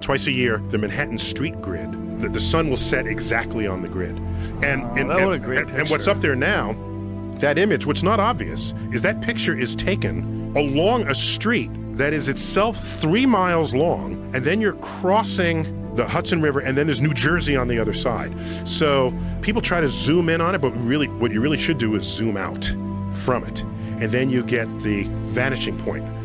twice a year, the Manhattan street grid, the sun will set exactly on the grid. And what's up there now, that image, what's not obvious, is that picture is taken along a street that is itself 3 miles long, and then you're crossing the Hudson River, and then there's New Jersey on the other side. So people try to zoom in on it, but really, what you really should do is zoom out from it. And then you get the vanishing point.